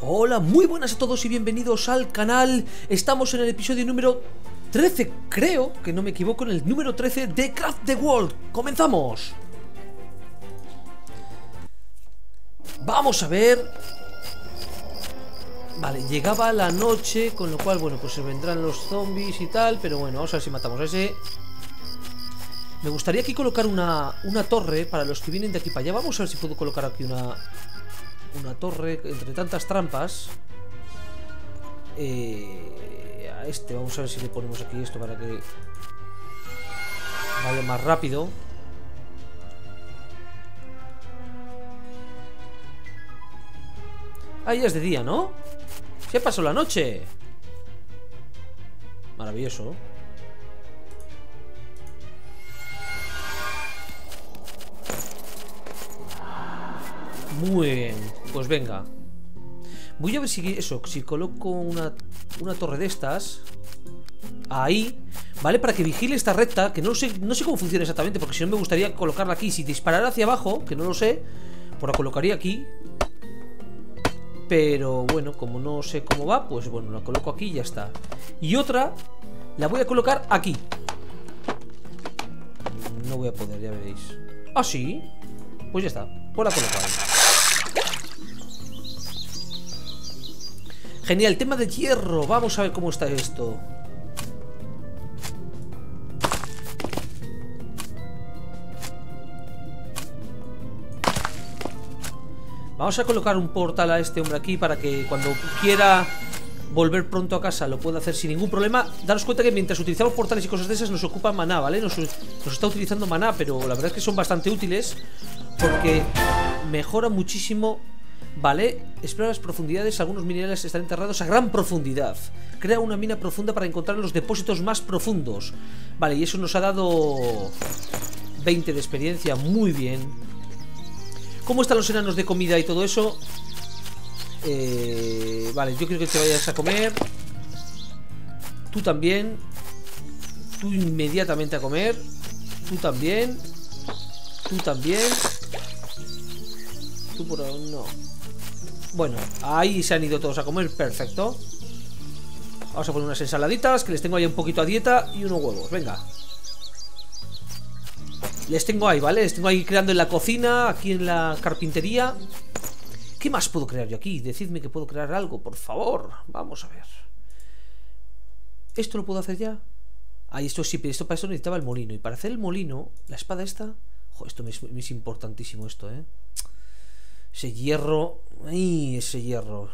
Hola, muy buenas a todos y bienvenidos al canal. Estamos en el episodio número 13, creo que no me equivoco, en el número 13 de Craft the World. ¡Comenzamos! Vamos a ver. Vale, llegaba la noche, con lo cual, bueno, pues se vendrán los zombies y tal. Pero bueno, vamos a ver si matamos a ese. Me gustaría aquí colocar una torre para los que vienen de aquí para allá. Vamos a ver si puedo colocar aquí una torre entre tantas trampas. A este, vamos a ver si le ponemos aquí esto para que vaya más rápido. Ah, ya es de día, ¿no? Se pasó la noche. Maravilloso. Muy bien, pues venga. Voy a ver si eso, si coloco una torre de estas ahí, ¿vale? Para que vigile esta recta, que no sé cómo funciona exactamente, porque si no me gustaría colocarla aquí. Si disparara hacia abajo, que no lo sé, pues la colocaría aquí. Pero bueno, como no sé cómo va, pues bueno, la coloco aquí y ya está. Y otra la voy a colocar aquí. No voy a poder, ya veréis. ¿Ah, sí? Pues ya está, pues la coloco ahí. Genial, tema de hierro. Vamos a ver cómo está esto. Vamos a colocar un portal a este hombre aquí para que cuando quiera volver pronto a casa lo pueda hacer sin ningún problema. Daros cuenta que mientras utilizamos portales y cosas de esas nos ocupan maná, ¿vale? Nos está utilizando maná, pero la verdad es que son bastante útiles porque mejora muchísimo. Vale, explora las profundidades. Algunos minerales están enterrados a gran profundidad. Crea una mina profunda para encontrar los depósitos más profundos. Vale, y eso nos ha dado 20 de experiencia, muy bien. ¿Cómo están los enanos de comida y todo eso? Vale, yo quiero que te vayas a comer. Tú también. Tú inmediatamente a comer. Tú también. Tú también. Tú por ahora no. Bueno, ahí se han ido todos a comer, perfecto. Vamos a poner unas ensaladitas, que les tengo ahí un poquito a dieta. Y unos huevos, venga. Les tengo ahí, ¿vale? Les tengo ahí creando en la cocina, aquí en la carpintería. ¿Qué más puedo crear yo aquí? Decidme que puedo crear algo, por favor. Vamos a ver. ¿Esto lo puedo hacer ya? Ahí esto sí, pero esto para eso necesitaba el molino. Y para hacer el molino, la espada esta... Joder, esto me es importantísimo esto, ¿eh? Ese hierro. ¡Ay! Ese hierro.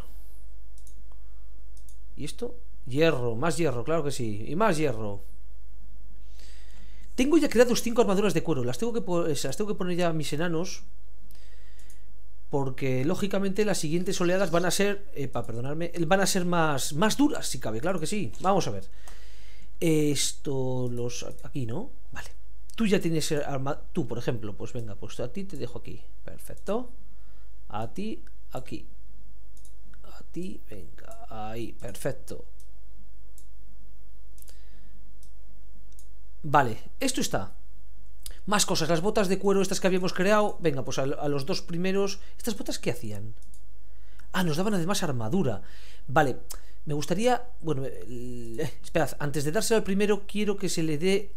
¿Y esto? Hierro, más hierro, claro que sí. Y más hierro. Tengo ya creados 5 armaduras de cuero. Las tengo que poner ya a mis enanos. Porque lógicamente las siguientes oleadas van a ser... perdonadme. Van a ser más duras, si cabe, claro que sí. Vamos a ver. Esto aquí, ¿no? Vale. Tú ya tienes tú, por ejemplo. Pues venga, pues a ti te dejo aquí. Perfecto. A ti, aquí. A ti, venga, ahí, perfecto. Vale, esto está. Más cosas, las botas de cuero estas que habíamos creado. Venga, pues a los dos primeros. ¿Estas botas qué hacían? Ah, nos daban además armadura. Vale, me gustaría... Bueno, esperad, antes de dárselo al primero, quiero que se le dé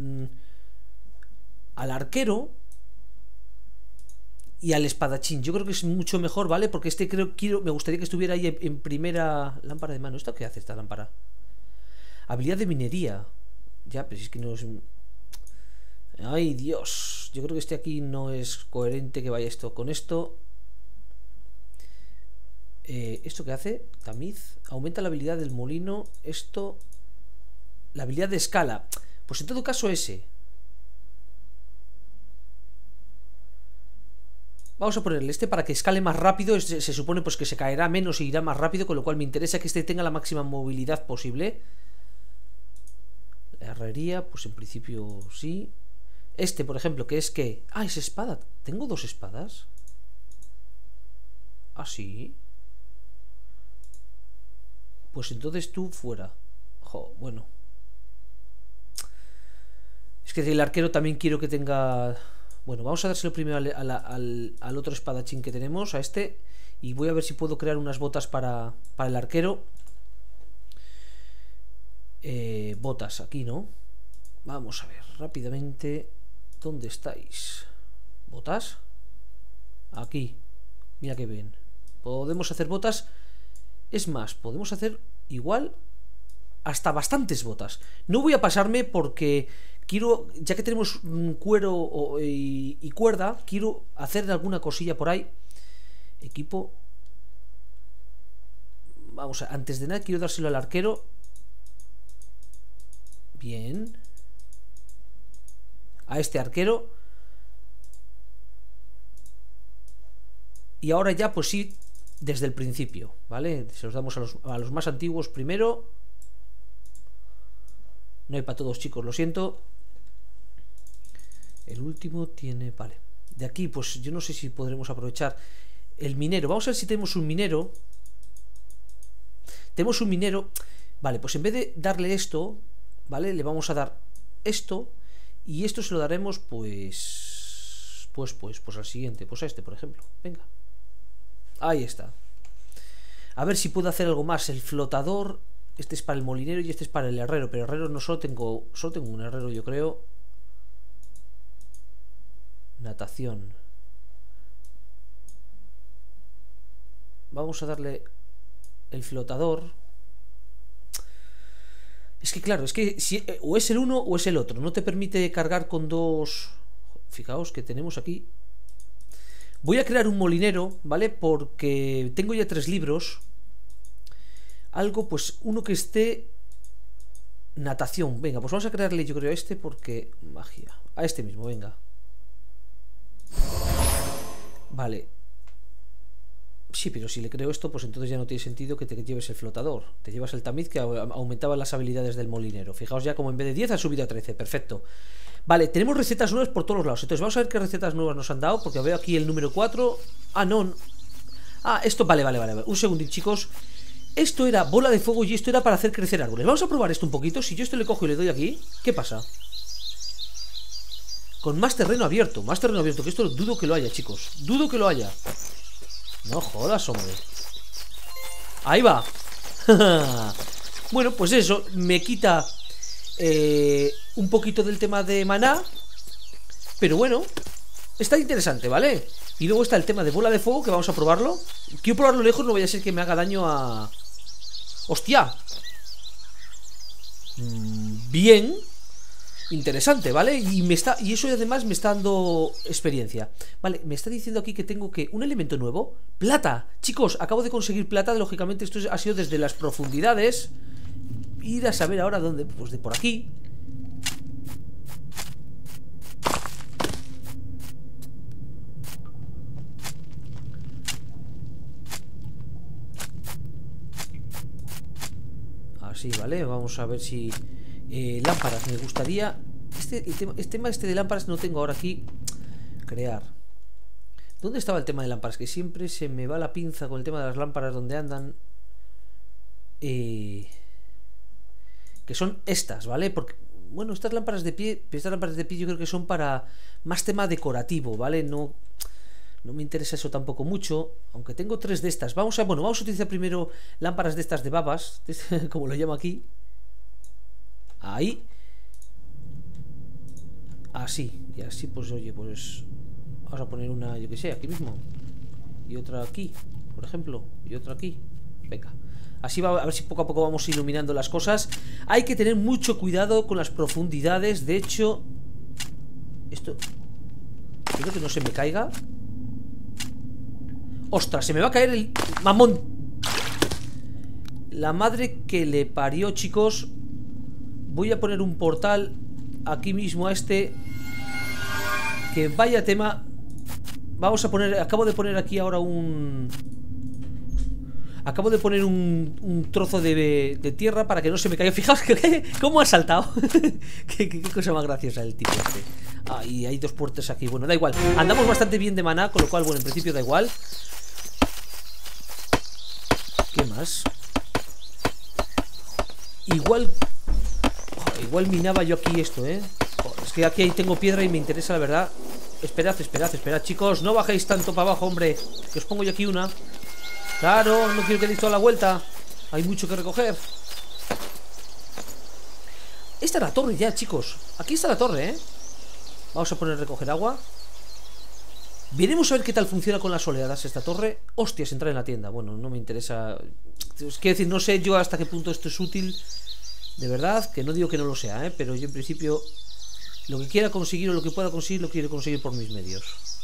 al arquero y al espadachín. Yo creo que es mucho mejor, ¿vale? Porque este me gustaría que estuviera ahí en primera. Lámpara de mano. ¿Esto qué hace esta lámpara? Habilidad de minería. Ya, pero si es que no es... Ay, Dios. Yo creo que este aquí no es coherente que vaya esto con esto. ¿Esto qué hace? Tamiz. Aumenta la habilidad del molino. Esto... La habilidad de escala. Pues en todo caso ese. Vamos a ponerle este para que escale más rápido. Se supone pues que se caerá menos y irá más rápido, con lo cual me interesa que este tenga la máxima movilidad posible. La herrería, pues en principio sí. Este, por ejemplo, que es que... Ah, es espada. ¿Tengo 2 espadas? Ah, sí. Pues entonces tú fuera. Bueno. Es que el arquero también quiero que tenga... Bueno, vamos a dárselo primero al otro espadachín que tenemos, a este. Y voy a ver si puedo crear unas botas para el arquero. Botas aquí, ¿no? Vamos a ver rápidamente. ¿Dónde estáis? ¿Botas? Aquí. Mira qué bien. Podemos hacer botas. Es más, podemos hacer igual hasta bastantes botas. No voy a pasarme porque quiero, ya que tenemos cuero y cuerda, quiero hacer alguna cosilla por ahí. Equipo. Vamos a, antes de nada quiero dárselo al arquero. Bien. A este arquero. Y ahora ya pues sí, desde el principio, ¿vale? Se los damos a los más antiguos primero. No hay para todos, chicos, lo siento. El último tiene... Vale. De aquí pues yo no sé si podremos aprovechar el minero. Vamos a ver si tenemos un minero. Tenemos un minero. Vale, pues en vez de darle esto, ¿vale? Le vamos a dar esto. Y esto se lo daremos pues al siguiente. Pues a este, por ejemplo. Venga. Ahí está. A ver si puedo hacer algo más. El flotador. Este es para el molinero y este es para el herrero. Pero herrero no solo tengo un herrero, yo creo. Natación. Vamos a darle el flotador. Es que claro, es que si, o es el uno o es el otro. No te permite cargar con dos. Fijaos que tenemos aquí. Voy a crear un molinero, ¿vale? Porque tengo ya 3 libros. Algo, pues, uno que esté... Natación. Venga, pues vamos a crearle, yo creo, a este porque... Magia. A este mismo, venga. Vale. Sí, pero si le creo esto, pues entonces ya no tiene sentido que te lleves el flotador. Te llevas el tamiz que aumentaba las habilidades del molinero. Fijaos ya como en vez de 10 ha subido a 13. Perfecto. Vale, tenemos recetas nuevas por todos los lados. Entonces vamos a ver qué recetas nuevas nos han dado. Porque veo aquí el número 4. Ah, no. Ah, esto, vale. Un segundín, chicos. Esto era bola de fuego y esto era para hacer crecer árboles. Vamos a probar esto un poquito. Si yo esto le cojo y le doy aquí, ¿qué pasa? Con más terreno abierto. Más terreno abierto, que esto dudo que lo haya, chicos. Dudo que lo haya. No jodas, hombre. Ahí va. Bueno, pues eso. Me quita un poquito del tema de maná. Pero bueno, está interesante, ¿vale? Y luego está el tema de bola de fuego, que vamos a probarlo. Quiero probarlo lejos, no vaya a ser que me haga daño a... ¡Hostia! Bien. Interesante, ¿vale? Y eso además me está dando experiencia. Vale, me está diciendo aquí que tengo que... Un elemento nuevo. ¡Plata! Chicos, acabo de conseguir plata. Lógicamente esto ha sido desde las profundidades. Ir a saber ahora dónde. Pues de por aquí. Así, ¿vale? Vamos a ver si... lámparas, me gustaría... El tema este de lámparas no tengo ahora aquí. Crear. ¿Dónde estaba el tema de lámparas? Que siempre se me va la pinza con el tema de las lámparas donde andan. Que son estas, ¿vale? Porque, bueno, estas lámparas de pie yo creo que son para más tema decorativo, ¿vale? No me interesa eso tampoco mucho. Aunque tengo 3 de estas. Vamos a utilizar primero lámparas de estas de babas, como lo llamo aquí. Ahí. Así. Y así pues, oye, pues vamos a poner una, yo que sé, aquí mismo. Y otra aquí, por ejemplo. Y otra aquí. Venga. Así va, a ver si poco a poco vamos iluminando las cosas. Hay que tener mucho cuidado con las profundidades. De hecho, esto... Quiero que no se me caiga. ¡Ostras! Se me va a caer el mamón. La madre que le parió, chicos. Voy a poner un portal aquí mismo a este. Que vaya tema. Vamos a poner... Acabo de poner aquí ahora un... Acabo de poner un trozo de tierra para que no se me caiga. Fijaos que cómo ha saltado. qué cosa más graciosa el tipo este. Ah, y hay 2 puertas aquí. Bueno, da igual. Andamos bastante bien de maná, con lo cual, bueno, en principio da igual. ¿Qué más? Igual minaba yo aquí esto, ¿eh? Es que aquí tengo piedra y me interesa, la verdad. Esperad, chicos. No bajéis tanto para abajo, hombre. Que os pongo yo aquí una. Claro, no quiero que deis toda la vuelta. Hay mucho que recoger. Esta es la torre ya, chicos. Aquí está la torre, ¿eh? Vamos a poner recoger agua. Veremos a ver qué tal funciona con las oleadas esta torre. Hostias, entrar en la tienda. Bueno, no me interesa. Es que decir, no sé yo hasta qué punto esto es útil. De verdad, que no digo que no lo sea, ¿eh? Pero yo en principio lo que quiera conseguir o lo que pueda conseguir lo quiero conseguir por mis medios.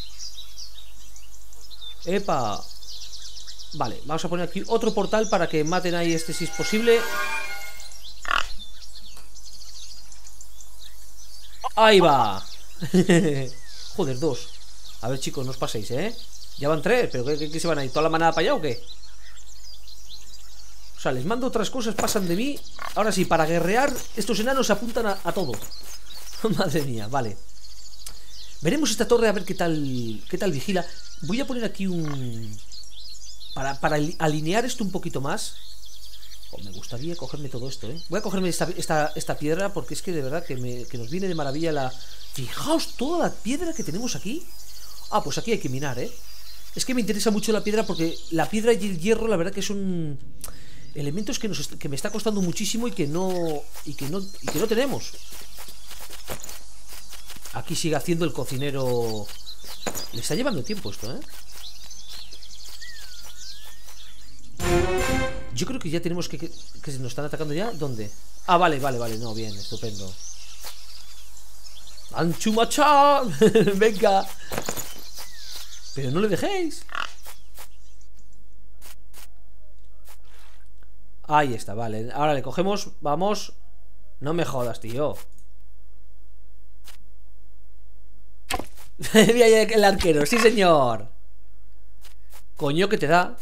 ¡Epa! Vale, vamos a poner aquí otro portal para que maten ahí este si es posible. ¡Ahí va! Joder, 2. A ver, chicos, no os paséis, ¿eh? Ya van 3, pero ¿qué se van a ir? ¿Toda la manada para allá o qué? O sea, les mando otras cosas, pasan de mí. Ahora sí, para guerrear, estos enanos se apuntan a todo. Madre mía, vale. Veremos esta torre a ver qué tal vigila. Voy a poner aquí un... Para alinear esto un poquito más. Oh, me gustaría cogerme todo esto, ¿eh? Voy a cogerme esta piedra porque es que de verdad que nos viene de maravilla la... Fijaos toda la piedra que tenemos aquí. Ah, pues aquí hay que minar, ¿eh? Es que me interesa mucho la piedra porque la piedra y el hierro, la verdad que son elementos que me está costando muchísimo y que no tenemos. Aquí sigue haciendo el cocinero. Le está llevando tiempo esto, ¿eh? Yo creo que ya tenemos que se nos están atacando ya. ¿Dónde? Ah, vale, no, bien, estupendo. ¡Anchumachán! Venga. Pero no le dejéis. Ahí está, vale. Ahora le cogemos, vamos. No me jodas, tío. Mira el arquero, sí señor. Coño que te da.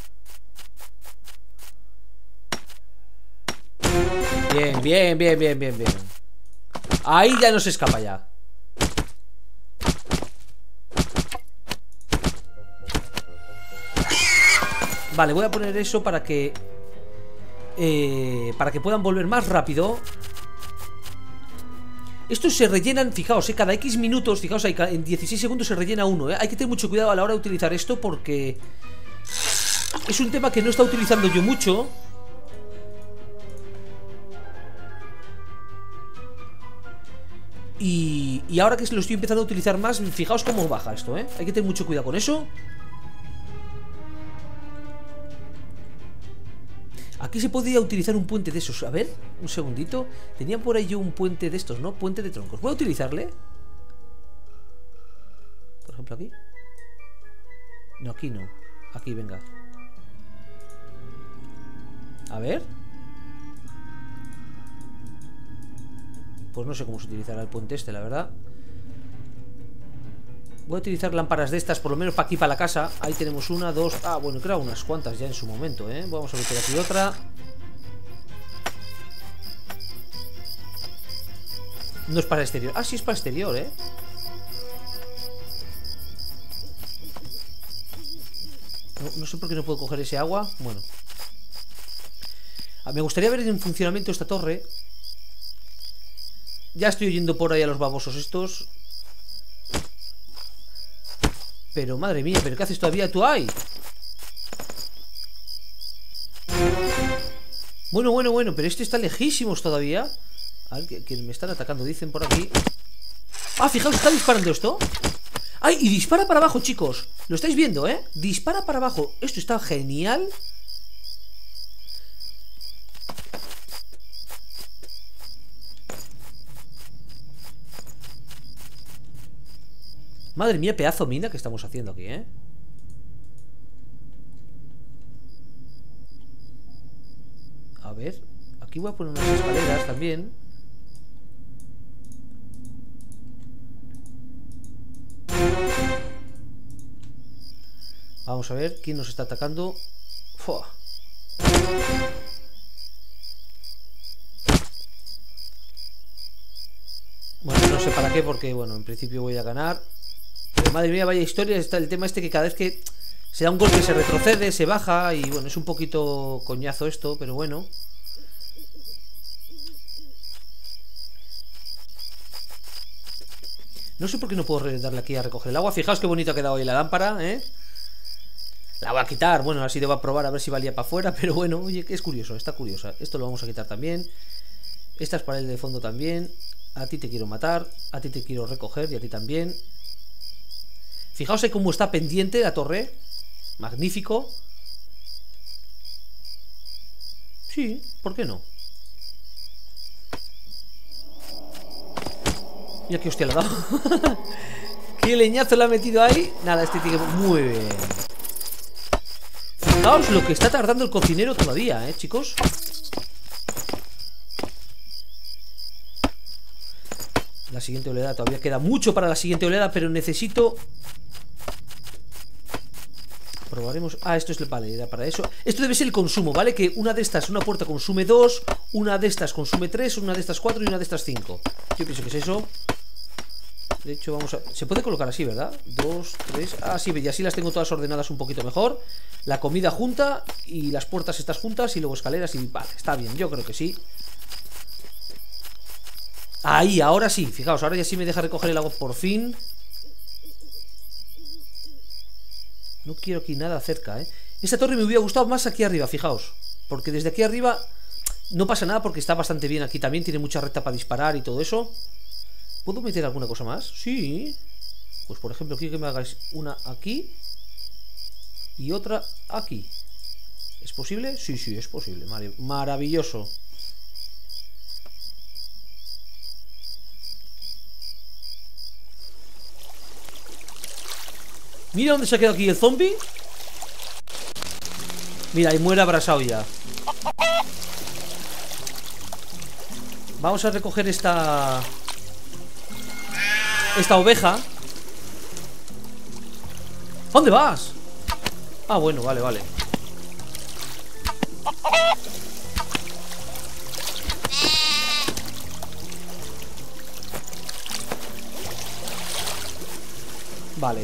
Bien. Ahí ya no se escapa ya. Vale, voy a poner eso para que puedan volver más rápido. Estos se rellenan, fijaos, cada X minutos, fijaos, en 16 segundos se rellena uno, ¿eh? Hay que tener mucho cuidado a la hora de utilizar esto porque es un tema que no está utilizando yo mucho. Y ahora que lo estoy empezando a utilizar más, fijaos cómo baja esto, ¿eh? Hay que tener mucho cuidado con eso. Aquí se podría utilizar un puente de esos. A ver, un segundito. Tenía por ahí yo un puente de estos, ¿no? Puente de troncos. ¿Voy a utilizarle? Por ejemplo, aquí. No, aquí no. Aquí, venga. A ver. Pues no sé cómo se utilizará el puente este, la verdad. Voy a utilizar lámparas de estas, por lo menos para aquí, para la casa. Ahí tenemos una, dos... Ah, bueno, creo unas cuantas ya en su momento, ¿eh? Vamos a meter aquí otra. No es para exterior. Ah, sí es para exterior, ¿eh? No sé por qué no puedo coger ese agua. Bueno. Me gustaría ver en funcionamiento esta torre. Ya estoy oyendo por ahí a los babosos estos. Pero madre mía, ¿pero qué haces todavía tú ahí? Bueno, pero este está lejísimos todavía. A ver, que me están atacando, dicen por aquí. Ah, fijaos, está disparando esto. ¡Ay! Y dispara para abajo, chicos. Lo estáis viendo, ¿eh? Dispara para abajo. Esto está genial. Madre mía, pedazo mina que estamos haciendo aquí, ¿eh? A ver, aquí voy a poner unas escaleras también. Vamos a ver quién nos está atacando. ¡Fua! Bueno, no sé para qué, porque, bueno, en principio voy a ganar. Pero madre mía, vaya historia. Está el tema este que cada vez que se da un golpe se retrocede, se baja. Y bueno, es un poquito coñazo esto, pero bueno. No sé por qué no puedo darle aquí a recoger el agua. Fijaos qué bonito ha quedado hoy la lámpara, ¿eh? La voy a quitar, bueno, así debo probar a ver si valía para afuera. Pero bueno, oye, que es curioso, está curiosa. Esto lo vamos a quitar también. Estas paredes de fondo también. A ti te quiero matar, a ti te quiero recoger y a ti también. Fijaos en cómo está pendiente la torre. Magnífico. Sí, ¿por qué no? Mira qué hostia le ha dado. Qué leñazo le ha metido ahí. Nada, este tiene que... Muy bien. Fijaos lo que está tardando el cocinero todavía, chicos. La siguiente oleada, todavía queda mucho para la siguiente oleada, pero necesito... Probaremos... Ah, esto es... Vale, era para eso. Esto debe ser el consumo, ¿vale? Que una de estas, una puerta consume 2, una de estas consume 3, una de estas 4 y una de estas 5. Yo pienso que es eso. De hecho, vamos a... Se puede colocar así, ¿verdad? 2, 3... Ah, sí, y así las tengo todas ordenadas un poquito mejor. La comida junta y las puertas estas juntas y luego escaleras y... Vale, está bien, yo creo que sí. Ahí, ahora sí, fijaos, ahora ya sí me deja recoger el agua por fin. No quiero aquí nada cerca, Esta torre me hubiera gustado más aquí arriba, fijaos. Porque desde aquí arriba no pasa nada porque está bastante bien aquí también. Tiene mucha recta para disparar y todo eso. ¿Puedo meter alguna cosa más? Sí. Pues por ejemplo, quiero que me hagáis una aquí y otra aquí. ¿Es posible? Sí, sí, es posible. Maravilloso. Mira dónde se ha quedado aquí el zombie. Mira, y muere abrasado ya. Vamos a recoger esta oveja. ¿Dónde vas? Ah, bueno, vale, vale. Vale.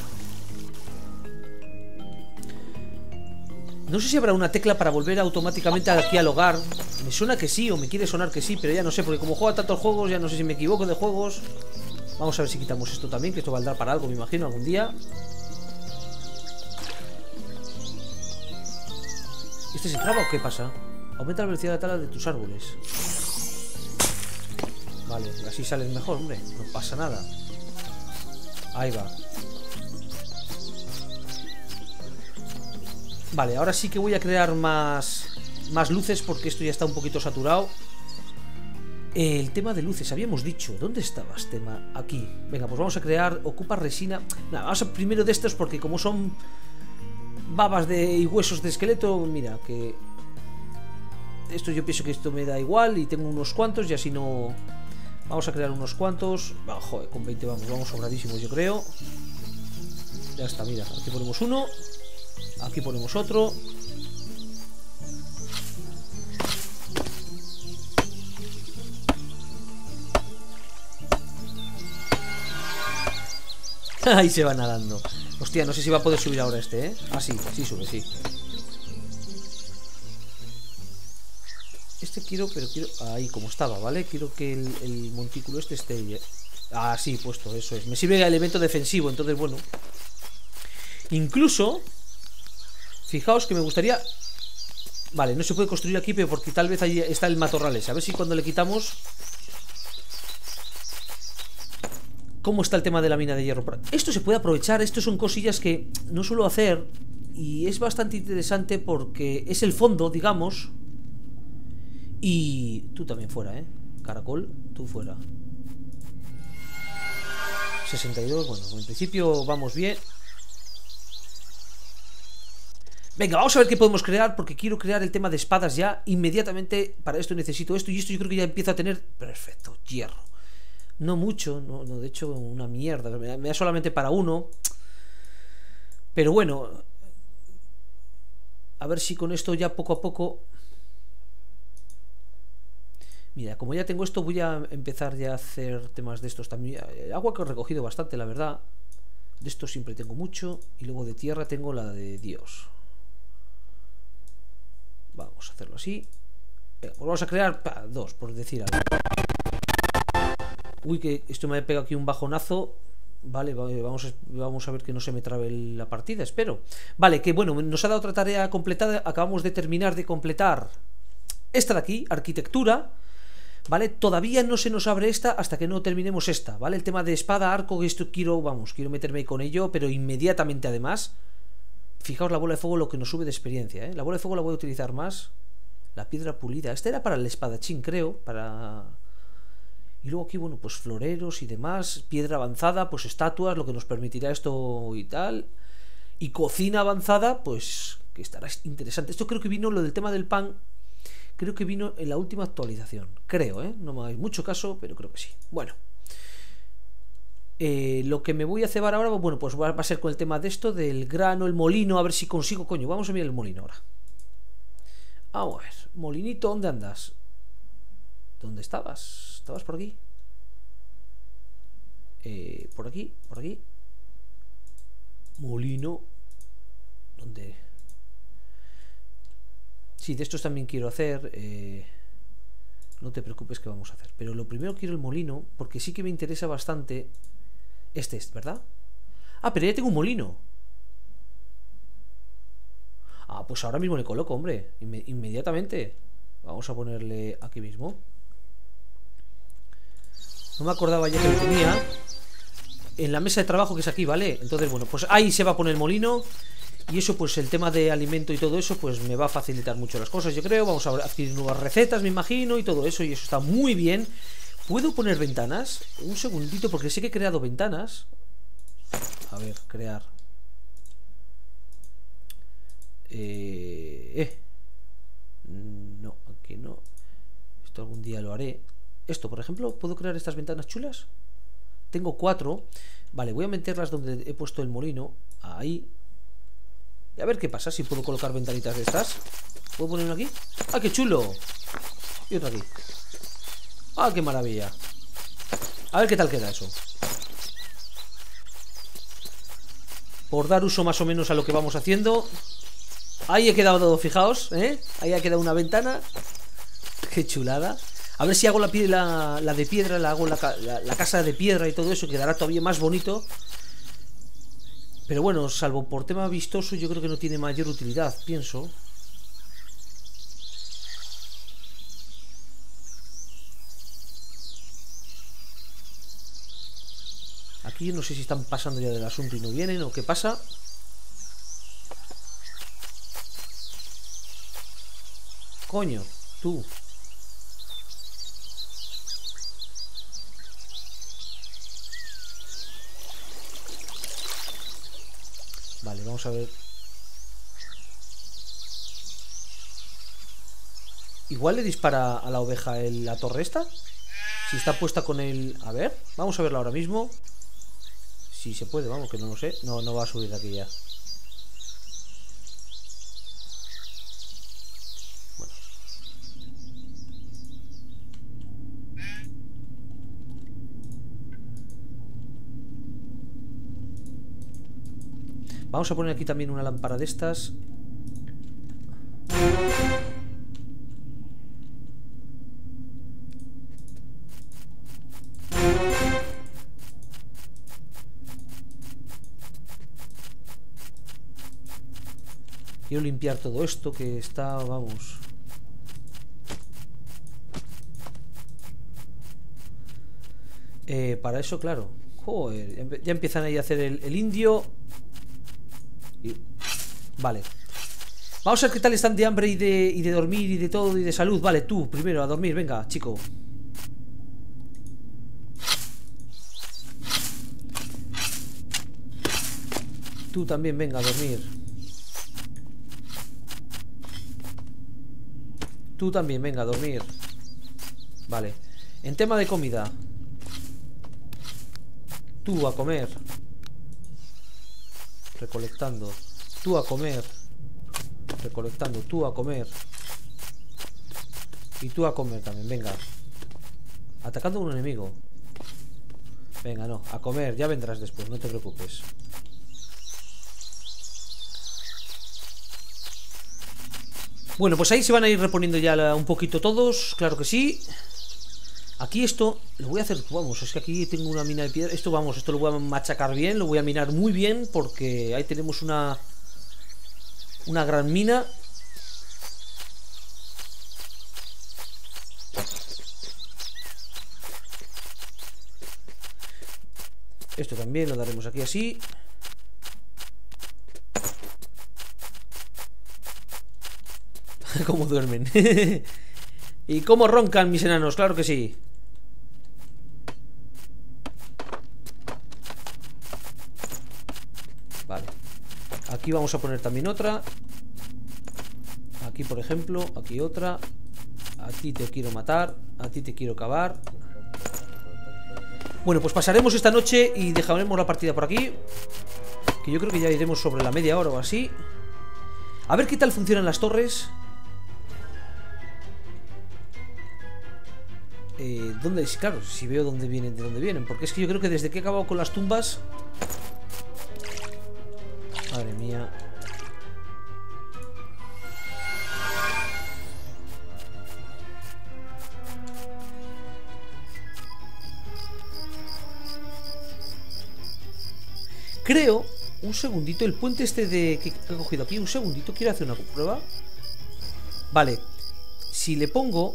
No sé si habrá una tecla para volver automáticamente aquí al hogar. Me suena que sí, o me quiere sonar que sí, pero ya no sé, porque como juego a tantos juegos, ya no sé si me equivoco de juegos. Vamos a ver si quitamos esto también, que esto valdrá para algo, me imagino, algún día. ¿Este se traba o qué pasa? Aumenta la velocidad de tala de tus árboles. Vale, así sales mejor, hombre. No pasa nada. Ahí va. Vale, ahora sí que voy a crear más luces porque esto ya está un poquito saturado. El tema de luces, habíamos dicho. ¿Dónde estabas, tema? Aquí. Venga, pues vamos a crear... Ocupa resina... Nada, vamos a primero de estos porque como son babas y huesos de esqueleto, mira, que... Esto yo pienso que esto me da igual y tengo unos cuantos y así no... Vamos a crear unos cuantos. Oh, joder, con 20 vamos sobradísimos, yo creo. Ya está, mira, aquí ponemos uno. Aquí ponemos otro. Ahí se va nadando. Hostia, no sé si va a poder subir ahora este, Ah, sí, sí sube, sí. Este quiero, pero quiero... Ahí, como estaba, ¿vale? Quiero que el montículo este esté... Ah, sí, puesto, eso es. Me sirve de elemento defensivo, entonces, bueno. Incluso... Fijaos que me gustaría... Vale, no se puede construir aquí, pero porque tal vez ahí está el matorral ese. A ver si cuando le quitamos... ¿Cómo está el tema de la mina de hierro? Esto se puede aprovechar, esto son cosillas que no suelo hacer. Y es bastante interesante porque es el fondo, digamos. Y tú también fuera, Caracol, tú fuera. 62, bueno, en principio vamos bien. Venga, vamos a ver qué podemos crear, porque quiero crear el tema de espadas ya inmediatamente. Para esto necesito esto, y esto yo creo que ya empiezo a tener... Perfecto, hierro. No mucho, no, de hecho una mierda. Me da solamente para uno. Pero bueno, a ver si con esto ya poco a poco... Mira, como ya tengo esto, voy a empezar ya a hacer temas de estos también. Agua que he recogido bastante, la verdad. De esto siempre tengo mucho. Y luego de tierra tengo la de Dios. Vamos a hacerlo así. Venga, pues vamos a crear dos, por decir algo. Uy, que esto me ha pegado aquí un bajonazo. Vale, vamos a ver que no se me trabe la partida, espero. Vale, que bueno, nos ha dado otra tarea completada. Acabamos de terminar de completar esta de aquí, arquitectura. ¿Vale? Todavía no se nos abre esta hasta que no terminemos esta, ¿vale? El tema de espada, arco, esto quiero meterme con ello, pero inmediatamente además. Fijaos la bola de fuego, lo que nos sube de experiencia, ¿eh? La bola de fuego la voy a utilizar más. La piedra pulida, esta era para el espadachín, creo, para... Y luego aquí, bueno, pues floreros y demás. Piedra avanzada, pues estatuas, lo que nos permitirá esto y tal. Y cocina avanzada, pues que estará interesante. Esto creo que vino, lo del tema del pan, creo que vino en la última actualización. Creo, ¿eh? No me hagáis mucho caso, pero creo que sí. Bueno. Lo que me voy a cebar ahora, bueno, pues va a ser con el tema de esto, del grano, el molino, a ver si consigo, coño, vamos a mirar el molino ahora. Vamos a ver, molinito, ¿dónde andas? ¿Dónde estabas? ¿Estabas por aquí? Por aquí, por aquí. Molino. ¿Dónde? Sí, de estos también quiero hacer. No te preocupes que vamos a hacer. Pero lo primero quiero el molino, porque sí que me interesa bastante. Este es, ¿verdad? Ah, pero ya tengo un molino. Ah, pues ahora mismo le coloco, hombre. Inmediatamente. Vamos a ponerle aquí mismo. No me acordaba ya que lo tenía en la mesa de trabajo, que es aquí, ¿vale? Entonces, bueno, pues ahí se va a poner el molino. Y eso, pues el tema de alimento y todo eso, pues me va a facilitar mucho las cosas, yo creo. Vamos a adquirir nuevas recetas, me imagino, y todo eso. Y eso está muy bien. ¿Puedo poner ventanas? Un segundito, porque sé que he creado ventanas. A ver, crear. No, aquí no. Esto algún día lo haré. Esto, por ejemplo, ¿puedo crear estas ventanas chulas? Tengo 4. Vale, voy a meterlas donde he puesto el molino. Ahí. Y a ver qué pasa, si puedo colocar ventanitas de estas. ¿Puedo poner una aquí? ¡Ah, qué chulo! Y otra aquí. ¡Ah, qué maravilla! A ver qué tal queda eso. Por dar uso más o menos a lo que vamos haciendo. Ahí he quedado, fijaos, ¿eh? Ahí ha quedado una ventana. ¡Qué chulada! A ver si hago la de piedra, la hago la casa de piedra y todo eso, quedará todavía más bonito. Pero bueno, salvo por tema vistoso, yo creo que no tiene mayor utilidad, pienso. Aquí no sé si están pasando ya del asunto y no vienen o qué pasa. Coño, tú. Vale, vamos a ver. Igual le dispara a la oveja la torre esta. Si está puesta con el... A ver, vamos a verla ahora mismo. Si se puede, vamos, que no lo sé. No, no va a subir de aquí ya. Bueno. Vamos a poner aquí también una lámpara de estas. Quiero limpiar todo esto que está, vamos. Para eso, claro. Joder, ya empiezan ahí a hacer el indio. Vale. Vamos a ver qué tal están de hambre y de dormir y de todo y de salud. Vale, tú primero a dormir, venga, chico. Tú también, venga, a dormir. Tú también, venga, a dormir. Vale. En tema de comida. Tú a comer. Recolectando. Tú a comer. Recolectando. Tú a comer. Y tú a comer también, venga. Atacando a un enemigo. Venga, no, a comer, ya vendrás después, no te preocupes. Bueno, pues ahí se van a ir reponiendo ya un poquito todos, claro que sí. Aquí esto lo voy a hacer, vamos, es que aquí tengo una mina de piedra. Esto, vamos, esto lo voy a machacar bien, lo voy a minar muy bien, porque ahí tenemos una gran mina. Esto también lo daremos aquí así. Cómo duermen. Y cómo roncan mis enanos, claro que sí. Vale. Aquí vamos a poner también otra. Aquí, por ejemplo, aquí otra. A ti te quiero matar, a ti te quiero cavar. Bueno, pues pasaremos esta noche y dejaremos la partida por aquí, que yo creo que ya iremos sobre la media hora o así. A ver qué tal funcionan las torres. ¿Dónde? Claro, si veo dónde vienen, de dónde vienen. Porque es que yo creo que desde que he acabado con las tumbas... Madre mía. Creo, un segundito, el puente este de que he cogido aquí, un segundito, quiero hacer una prueba. Vale, si le pongo,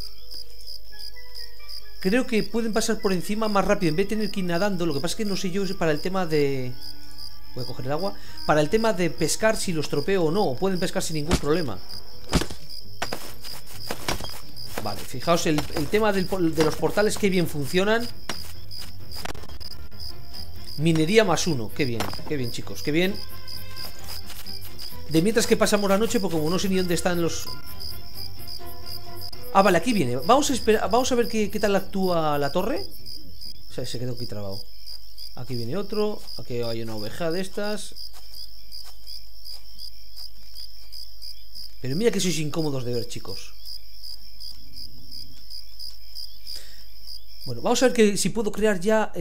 creo que pueden pasar por encima más rápido en vez de tener que ir nadando. Lo que pasa es que no sé yo para el tema de... Voy a coger el agua. Para el tema de pescar, si los tropeo o no, o pueden pescar sin ningún problema. Vale, fijaos el tema de los portales, que bien funcionan. Minería +1, qué bien chicos, qué bien. De mientras que pasamos la noche, porque como no sé ni dónde están los... Ah, vale, aquí viene. Vamos a esperar, vamos a ver qué tal actúa la torre. O sea, se quedó aquí trabado. Aquí viene otro, aquí hay una oveja de estas. Pero mira que sois incómodos de ver, chicos. Bueno, vamos a ver si puedo crear ya...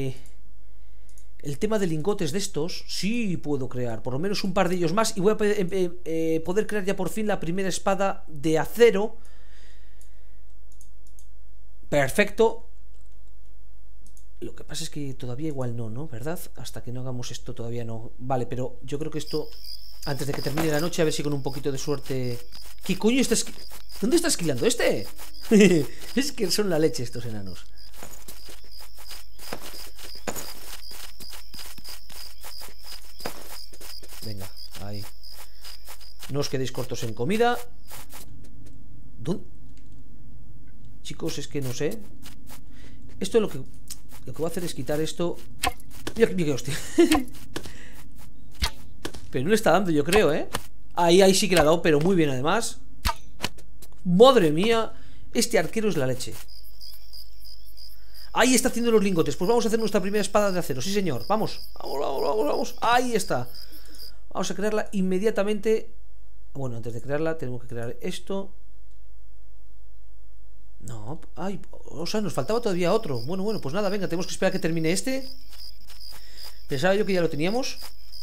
el tema de lingotes de estos. Sí puedo crear por lo menos un par de ellos más. Y voy a poder crear ya por fin la primera espada de acero. Perfecto. Lo que pasa es que todavía igual no, ¿verdad? Hasta que no hagamos esto todavía no. Vale, pero yo creo que esto, antes de que termine la noche, a ver si con un poquito de suerte... ¿Qué coño está esquilando? ¿Dónde está esquilando este? Es que son la leche estos enanos. Venga, ahí. No os quedéis cortos en comida. ¿Dónde? Chicos, es que no sé. Esto es lo que voy a hacer es quitar esto. Mira, mira, hostia. Pero no le está dando, yo creo, ¿eh? Ahí sí que le ha dado, pero muy bien además. Madre mía. Este arquero es la leche. Ahí está haciendo los lingotes. Pues vamos a hacer nuestra primera espada de acero. Sí, señor. Vamos. Vamos. Ahí está. Vamos a crearla inmediatamente. Bueno, antes de crearla tenemos que crear esto. No, ay, o sea, nos faltaba todavía otro. Bueno, pues nada, venga, tenemos que esperar a que termine este. Pensaba yo que ya lo teníamos.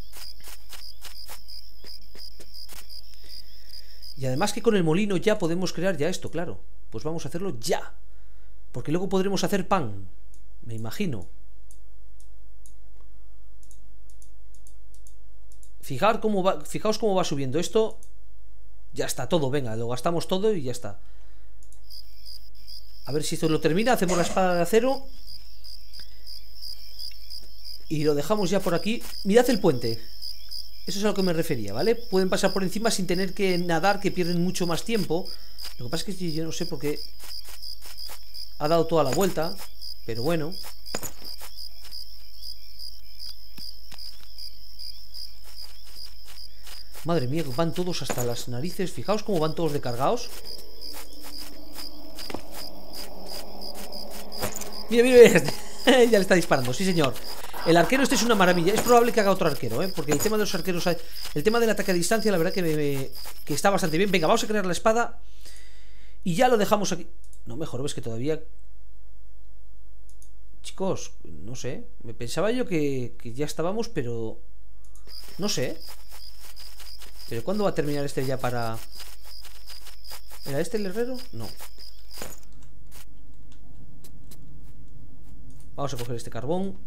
Y además que con el molino ya podemos crear ya esto, claro. Pues vamos a hacerlo ya. Porque luego podremos hacer pan, me imagino. Fijaos cómo va subiendo esto. Ya está todo, venga, lo gastamos todo y ya está. A ver si esto lo termina. Hacemos la espada de acero y lo dejamos ya por aquí. Mirad el puente. Eso es a lo que me refería, ¿vale? Pueden pasar por encima sin tener que nadar, que pierden mucho más tiempo. Lo que pasa es que yo no sé por qué ha dado toda la vuelta, pero bueno. Madre mía, van todos hasta las narices. Fijaos cómo van todos descargados. Mira. Ya le está disparando, sí señor. El arquero este es una maravilla. Es probable que haga otro arquero, porque el tema de los arqueros, el tema del ataque a distancia, la verdad que está bastante bien. Venga, vamos a crear la espada y ya lo dejamos aquí. No, mejor, ves que todavía... Chicos, no sé. Me pensaba yo que ya estábamos, pero... No sé. ¿Pero cuándo va a terminar este ya para...? ¿Era este el herrero? No. Vamos a coger este carbón.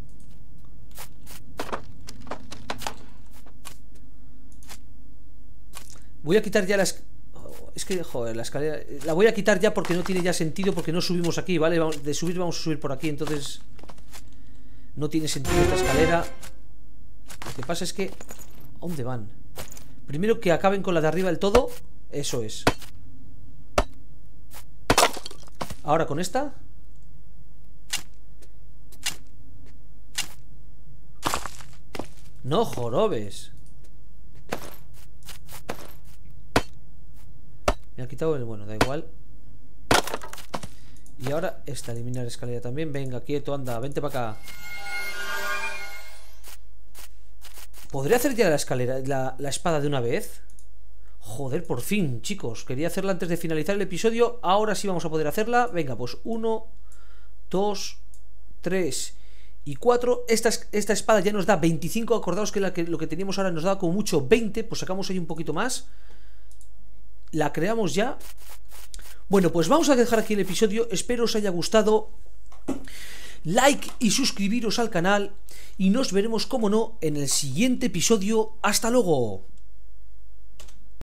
Voy a quitar ya las... Es que, joder, la escalera... La voy a quitar ya porque no tiene ya sentido, porque no subimos aquí, ¿vale? De subir vamos a subir por aquí, entonces... No tiene sentido esta escalera. Lo que pasa es que... ¿A dónde van? Primero que acaben con la de arriba del todo. Eso es. Ahora con esta. No jorobes. Me ha quitado el... Bueno, da igual. Y ahora esta, eliminar escalera también. Venga, quieto, anda, vente para acá. ¿Podré hacer ya la escalera, la espada de una vez? Joder, por fin, chicos. Quería hacerla antes de finalizar el episodio. Ahora sí vamos a poder hacerla. Venga, pues 1, 2, 3 y 4. Esta espada ya nos da 25. Acordaos que lo que teníamos ahora nos da como mucho 20. Pues sacamos ahí un poquito más. La creamos ya. Bueno, pues vamos a dejar aquí el episodio. Espero os haya gustado. Like y suscribiros al canal. Y nos veremos, como no, en el siguiente episodio. ¡Hasta luego!